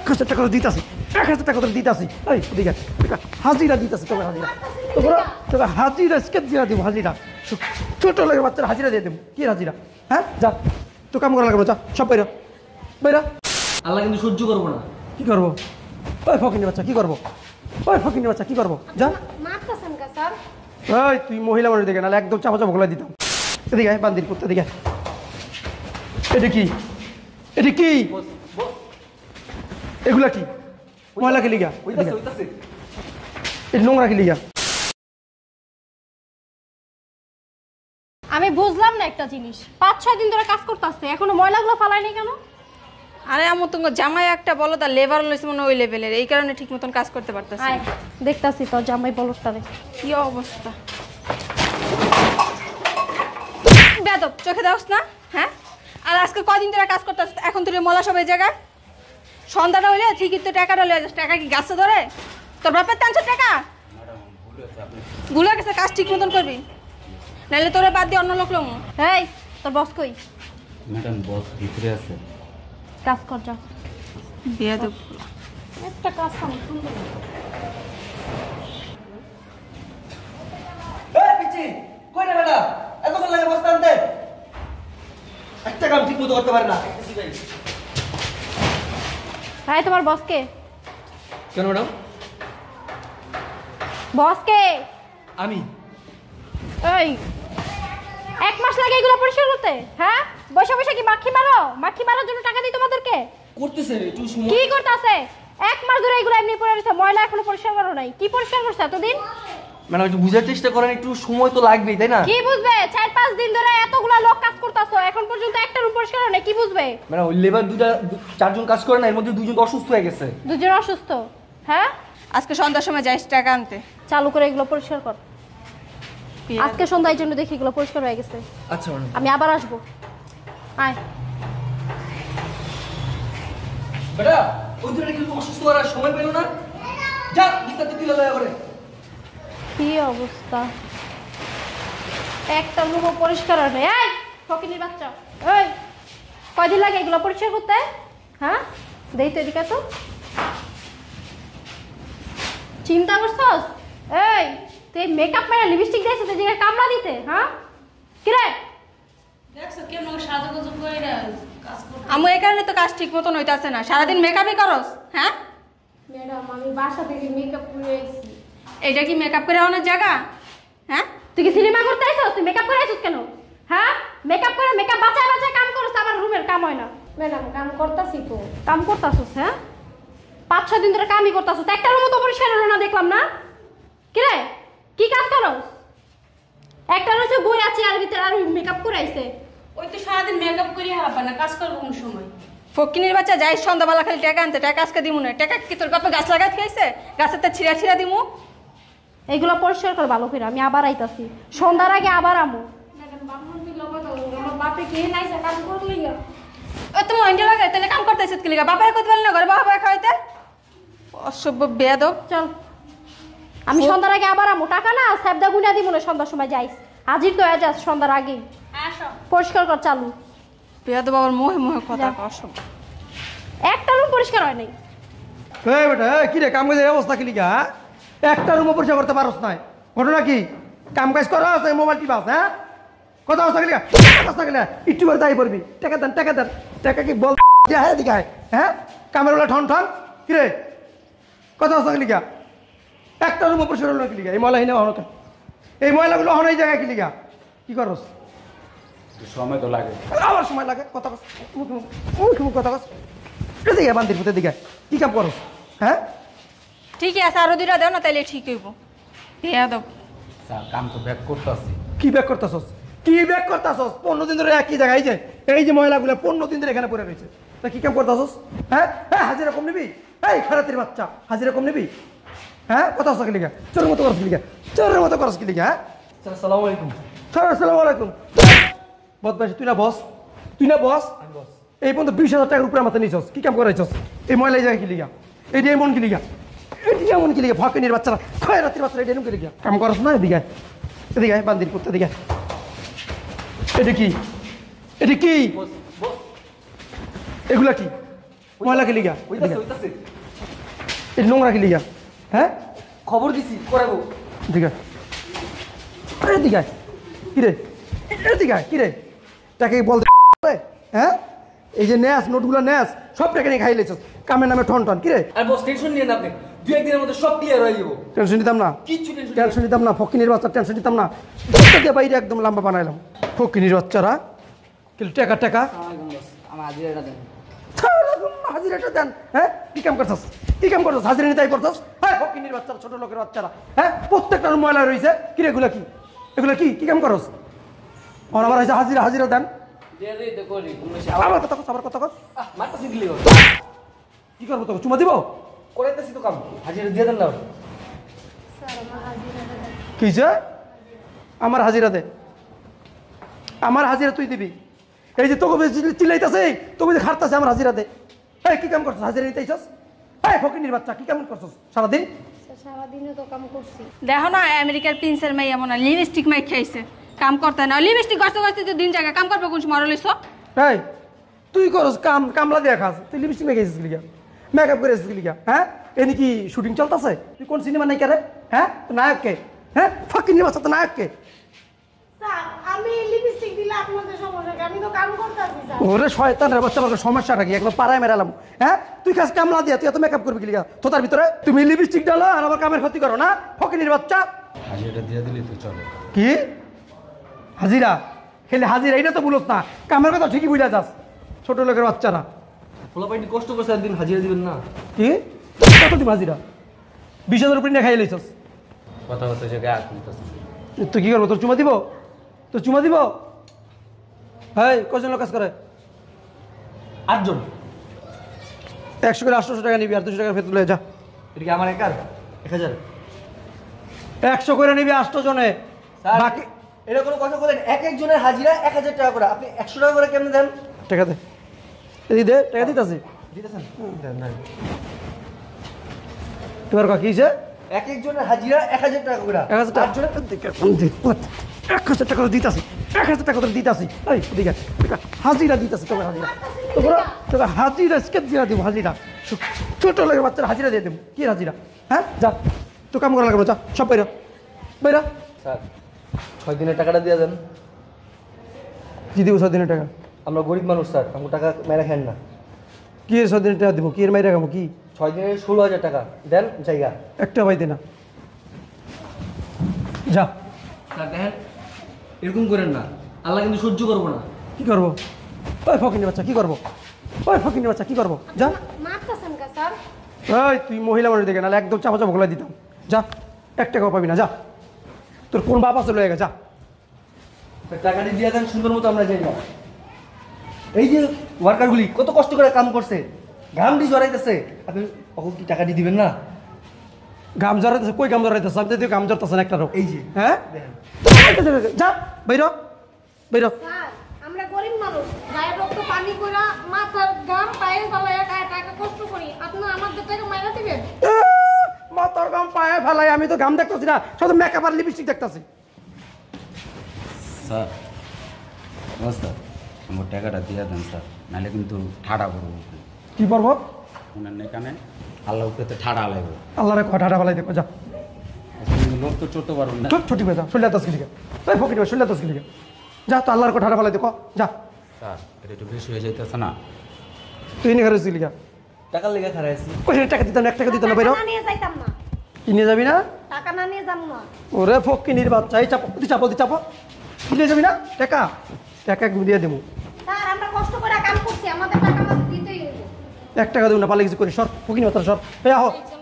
1000 টাকা দিতেছি, 1000 টাকা দিতেছি। এই দিকে হাজিরা দিতেছি, তোকে হাজিরা, তোকে হাজিরা স্কেপ দিয়ে দিব, হাজিরা ছোট লাগে বাচ্চারা হাজিরা দিয়ে দেবো। কি হাজিরা? হ্যাঁ যা, তো কাম করা লাগবে, যা সব বাইরা বাইরা। আল্লাহ কিন্তু সহ্য করবো না। কি করবো? ওই ফকিনি বাচ্চা কি করবো? ওই ফকিনি বাচ্চা কি করবো? যা। ওই তুই মহিলা মানুষ দেখে, নাহলে একদম চাপা চাপা গলায় দিতাম। এদিকে বান্দির করতে, দিকে এটা কি? এটা কি? এগুলা কি? ময়লা কি লিগা? নোংরা কি লিগা? আমি বুঝলাম না একটা জিনিস, 5-6 দিন ধরে কাজ করতেছে, এখনো ময়লাগুলো ফালাই নাই কেন? আরে আমু তোমার জামাই একটা বলো, তার লেবার লইছে মনে ওই লেভেলের, এই কারণে ঠিক মতন কাজ করতে পারতেছে। দেখতাছি তো জামাই বলতারে কি অবস্থা। বেদব চোখে দাওস না? হ্যাঁ, আর আজকে কদিন ধরে কাজ করতেছ, এখন তুই মলা সব এই জায়গায়। সন্ধ্যাটা হইলে ঠিকই তো টাকাটা লয়ে যাস, টাকা কি গাছে ধরে? তোর বাপের টানছে টাকা? ভুলে গেছে, কাজ ঠিক মতন করবি, নাহলে তোরে বাদ দিয়ে অন্য লোক লম। এই তোর বস কই? ম্যাডাম বস ভিতরে আছে। কাজ কর যা। বেদব একটা কাজ কাম সুন্দর। এই পিচি কই রে বেটা? এতক্ষণ লাগে বস্তা আনতে? একটা কাম ঠিক মতো করতে পারে না। হ্যাঁ, তোমার বস কে? কেন ম্যাডাম? বস কে? আমি। এই 1 মাস লাগে এগুলো পরিষ্কার করতে? হ্যাঁ, বসে বসে কি মাখি মারো? মাখি মারার জন্য টাকা দিই তোমাদেরকে? করতেছে একটু সময়। কি করতেছে? 1 মাস ধরে এগুলো এমনি পড়ে রয়েছে, ময়লা এখনো পরিষ্কার করো নাই। কি পরিষ্কার করছ এতদিন? ম্যাডাম একটু বুঝার চেষ্টা করেন, একটু সময় তো লাগবেই, তাই না? কি বুঝবে? 4-5 দিন ধরে এতগুলা লোক কাজ করতেছো, এখন পর্যন্ত একটা রুম পরিষ্কার হয় না, কি বুঝবে? ম্যাডাম ওই লেবার 4জন কাজ করে না, এর মধ্যে 2জন অসুস্থ হয়ে গেছে। 2জন অসুস্থ? হ্যাঁ, আজকে সন্ধ্যার সময় যাইস টাকা আনতে। চালু করে এগুলো পরিষ্কার কর। আজকে সন্ধ্যার জন্য দেখি এগুলো পরিষ্কার হয়ে গেছে। আচ্ছা ম্যাডাম। আমি আবার আসবো। আয়। বেটা ওই দিনে কিন্তু অসুস্থ হওয়ার সময় পেল না, যা বিস্তারিত দিলে লয়া করে। কি অবস্থা, একটা রুমও পরিষ্কার হয় না। এই ফকিনির বাচ্চা, এই কয়দিন লাগে এগুলো পরিষ্কার করতে? হ্যাঁ, দেই তো এদিকে তো। চিন্তা করছস? এই তুই মেকআপ মেরে লিপস্টিক দিয়েছিস এই জায়গায় কামড়া দিতে? হ্যাঁ, কি রে দেখছো কেমন সাজুগুজু করে কাজ করতে? আমু এই কারণে তো কাজ ঠিক মতন হইতাছে না, সারাদিন মেকআপই করস। হ্যাঁ ম্যাডাম, আমি বাসা থেকে মেকআপ করে আইছি। এইটা কি মেকআপ করে অনেক জায়গা? হ্যাঁ, তুই কি সিনেমা করতে আইছস? তুই মেকআপ করে আইছস কেন? হ্যাঁ, মেকআপ করে মেকআপ বাঁচায় বাঁচায় কাম করছ, আমার রুমের কাম হয় না। ম্যাডাম কাম করতাছি তো। কাম করতাছস? হ্যাঁ, 5-6 দিন ধরে কামই করতাছস, একটা রুমও তো পরিষ্কার হলো না দেখলাম না। কি রে, কি কাজ করস? একটা রয়েছে বই আছে আর ভিতরে আর মেকআপ করে আইছে। ওই তো সারাদিন মেকআপ করে হবে না, কাজ করবো কোন সময়? ফকিনির বাচ্চা যাই সন্ধ্যাবেলা খালি টাকা আনতে, টাকা আজকে দিমু না। টাকা কি তোর বাপে গাছ লাগাই খাইছে? গাছের তা ছিঁড়া ছিঁড়া দিমু। এইগুলো পরিষ্কার কর ভালো করে, আমি আবার আইতাছি সন্ধ্যার আগে আবার আমু। ম্যাডাম বাবুর দিল কথা, আমার বাপে কে নাইছে কাজ করলি? ও তো মন্ডে লাগাই তাহলে কাম করতেছিস কি লিগা? বাপের কত বল না ঘরে বাবা খাইতে? অসভ্য বেয়াদব। চল, আমি সন্ধ্যার আগে আবার আমু। টাকা না স্যাবদা গুনা দিমু না, সন্ধ্যার সময় যাইস, হাজির তো হয়ে যাস সন্ধ্যার আগে। আসো। পরিষ্কার কর চালু। বেয়াদব আবার মোহে মোহে কথা কয়, অসভ্য। একটা রুম পরিষ্কার হয় নাই। এই বেটা কি রে, কাম কাজের অবস্থা কি লিগা? একটা রুমও পরিষ্কার করতে পারস নাই, ঘটনা কি? কাম কাজ করা আছে, মোবাইল টিপাস? হ্যাঁ, কথা অবস্থা কি লিগা? অবস্থা কি লিগা? একটু করে দায়ী পড়বি, টাকা দেন টাকা দেন। টাকা কি বল? হ্যাঁ দিকে হ্যাঁ, কামের বেলা ঠন ঠন কি রে, কথা অবস্থা কি লিগা? একটা রুমও পরিষ্কার হলো কি লিগা? এই ময়লাহীন হনো, এই ময়লাগুলো হনো এই জায়গায় কি লিগা? কি করস? সময় তো লাগে, আবার সময় লাগে, কথা কস মুখ কথা কস। এদিকে বান্দির পুতের দিকে কি কাম করস? হ্যাঁ, ঠিকই আছে, আরো 2টা দেও না তাইলে ঠিক হইব। বেয়াদব। স্যার কাম তো ব্যাক করতেছি। কি ব্যাক করতেছস? কি ব্যাক করতেছস? 15 দিন ধরে একই জায়গায়, এই যে ময়লাগুলো 15 দিন ধরে এখানে পড়ে রয়েছে, তা কি কাম করতেছস? হ্যাঁ হ্যাঁ, হাজিরা কম নিবি? এই খারাতির বাচ্চা, হাজিরা কম নিবি? হ্যাঁ, কথা হচ্ছে কি লিগা? চোরের মতো করস কি লিগা? চোরের মতো করস কি লিগা? হ্যাঁ, স্যার আসসালামু আলাইকুম। স্যার আসসালামু আলাইকুম। বদমাইশ, তুই না বস? তুই না বস? এই পর্যন্ত 20,000 টাকার উপরে মাথা নিছস, কি কাম করাইছস? এই ময়লা এই জায়গায় কি লিগা? এটি এমন কি লিগা? এটি এমন কি লিগা? ফাঁকিনির বাচ্চারা, খয়রাতির বাচ্চারা, এটি এমন কি লিগা? কাম করস না? এদিকে এদিকে বান্দির পুত্র, এদিকে। এটা কি? এটা কি? এগুলা কি? ময়লা কি লিগা হইতাছে হইতাছে এই নোংরা কি লিগা হ্যাঁ খবর দিছি করাবো দিঘা আরে দিঘা কিরে দিঘা কিরে তাকে বলতে হ্যাঁ এই যে ন্যাস নোটগুলো ন্যাস সব টাকা নিয়ে খাই লেছ কামের নামে ঠন ঠন কিরে আর বস টেনশন নিয়ে না আপনি 2-1 দিনের মধ্যে সব ক্লিয়ার হয়ে যাবো টেনশন নিতাম না কিচ্ছু টেনশন টেনশন নিতাম না ফকিনির বাচ্চা টেনশন নিতাম না দশটা দিয়ে বাইরে একদম লম্বা বানাইলাম ফকিনির বাচ্চারা কিন্তু টাকা টাকা আমার হাজিরাটা দেন হাজিরাটা দেন হ্যাঁ কি কাম করছস হাজিরা নিতাই করছস হ্যাঁ ফকিনির বাচ্চারা ছোট লোকের বাচ্চারা হ্যাঁ প্রত্যেকটার ময়লা রয়েছে কিরে এগুলো কি কাম করস আমার হয়েছে হাজিরা দেন দিয়ে দে তো করি আবার কথা কস মারতাছি দিলি কি করবো তোকে চুমা দিব করাইতেছি তো কাম হাজিরা দিয়ে দেন না কিছে আমার হাজিরা দে আমার হাজিরা তুই দিবি এই যে তোকে চিল্লাইতেছে তোকে যে খাটতেছে আমার হাজিরা দে এই কি কাম করছিস হাজিরা নিতেইছস এই ফকিনির বাচ্চা কি কাম করছিস সারাদিন সারাদিনে তো কাম করছি দেখো না আমেরিকার প্রিন্সের মেয়ে এমন লিপস্টিক মাই খাইছে কাম করতে না লিপস্টিক গছতে তো দিন জায়গা কাম করবে কোন সময় লইছ এই তুই করস কামলা দিয়ে খাস তুই লিপস্টিক মেখেছিস লিগা মেকআপ করেছিস লিগা হ্যাঁ এনি কি শুটিং চলতেছে তুই কোন সিনেমা নাই রে হ্যাঁ তো নায়ক কে হ্যাঁ ফকিনির বাচ্চা তো নায়ক কে স্যার আমি লিপস্টিক দিলে আপনাদের সমস্যা কি? আমি তো কাম করতেছি স্যার। ওরে শয়তান রে বাচ্চা আমার সমস্যাটা কি একবার পাড়ায় মেরালাম হ্যাঁ তুই খাস কামলা দিয়া তুই এত মেকআপ করবি কি লিগা তোতার ভিতরে তুমি লিপস্টিক ডালো আর আমার কামের ক্ষতি করো না ফকিনির বাচ্চা হাজিরাটা দিয়ে দিলি তো চলে কি হাজিরা খেলে হাজিরা এটা তো বলছ না কামের কথা ঠিকই বুঝা যাস ছোট লোকের বাচ্চারা পোলাপাইনি কষ্ট করছে একদিন হাজিরা দিবেন না কি কত দিন হাজিরা 20,000 উপরে নিয়ে খাইয়ে লইছস কথা হতে জায়গায় আর খুলতেছে তুই কি করবো তোর চুমা দিব হ্যাঁ কজন লোক কাজ করে 8 জন 100 করে 800 টাকা নিবি আর 200 টাকা ফেরত লয়ে যা এটা কি আমার একার 1000 100 করে নিবি 800 জনে বাকি এটা কোনো কথা বলেন এক একজনের হাজিরা 1000 টাকা করে আপনি 100 টাকা করে কেমনে দেন টাকা দে এই দে টাকা দিতাছি দিতেছেন দেন না তোমার কি হইছে এক একজনের হাজিরা 1000 টাকা করে 1000 টাকা 1000 টাকা দিতাছি 1000 টাকা করে দিতাছি এই দিকে হাজিরা দিতাছি তোকে তোকে হাজিরা স্কেপ দিয়া দিব হাজিরা ছোট লোকের বাচ্চারা হাজিরা দিয়ে দেবো কি হাজিরা হ্যাঁ যা তো কাম করা লাগবে যা সব বাইরা স্যার 6 দিনের টাকাটা দিয়ে দেন কি দিব 6 দিনের টাকা আমরা গরিব মানুষ স্যার আমাকে টাকা মেরা খান না কি 6 দিনের টাকা দিব কি এর মাইরা খাবো কি 6 দিনের 16000 টাকা দেন জায়গা একটা পাইতে না যা স্যার দেখেন এরকম করেন না আল্লাহ কিন্তু সহ্য করবো না কি করবো ওই ফকিনি বাচ্চা কি করবো কি করবো যা মারতেছেন কা স্যার ওই তুই মহিলা মানুষ দেখে নাহলে একদম চাপা চাপা গলায় দিতাম যা 1 টাকাও পাবি না যা তোর কোন বাপ আছে লয়ে গেছে যা টাকাটি দিয়ে দেন সুন্দর মতো আমরা যাই না এই যে ওয়ার্কারগুলি কত কষ্ট করে কাম করছে ঘাম দিয়ে জড়াইতেছে আপনি কখন কি টাকাটি দিবেন না গাম জড়াইতেছে কই গাম জড়াইতেছে আমি তো গাম জড়াইতেছে না একটা রোগ এই যে হ্যাঁ দেখেন যা বাইর স্যার আমরা গরিব মানুষ গায়ের রক্ত পানি কইরা মাথার ঘাম পায়ে ফেলায় টাকা কষ্ট করি আপনি আমাদের টাকা মাইরা দিবেন মা তোর গাম পায়ে ফেলাই আমি তো গাম দেখতেছি না শুধু মেকআপ আর লিপস্টিক দেখতেছি স্যার স্যার আমার টাকাটা দিয়ে দেন স্যার নাহলে কিন্তু ঠাড়া করবো কি করবো ওনার এখানে আল্লাহ উপরে ঠাড়া লাগবে আল্লাহরে কটাটা ফেলাই দেখো যা কিন্তু লোক তো চড়তে পারবেন না ছুটি পেয়ে যা শরীর দশ কিলিকে ওই ফকির শরীর 10 কিলিকে যা তো আল্লাহর কটাটা ফেলাই দেখো যা স্যার এটা একটু বেশি হয়ে যাইতেছে না তুই নিয়ে ঘরে কিলিকা টাকার লেগে খারাপ আছি কই টাকা দিতাম 1 টাকা দিতাম না বাইরো টাকা না নিয়ে যাইতাম না কি নিয়ে যাবি না টাকা না নিয়ে যাম না ওরে ফকিনির বাচ্চা এই চাপো কি নিয়ে যাবি না টাকা দিয়ে দেবো স্যার আমরা কষ্ট করে কাম করছি আমাদের টাকা আমাদের দিতেই হইব 1 টাকা দেবো না পালে কিছু করি সর ফকিনি বাচ্চা সর এই আহো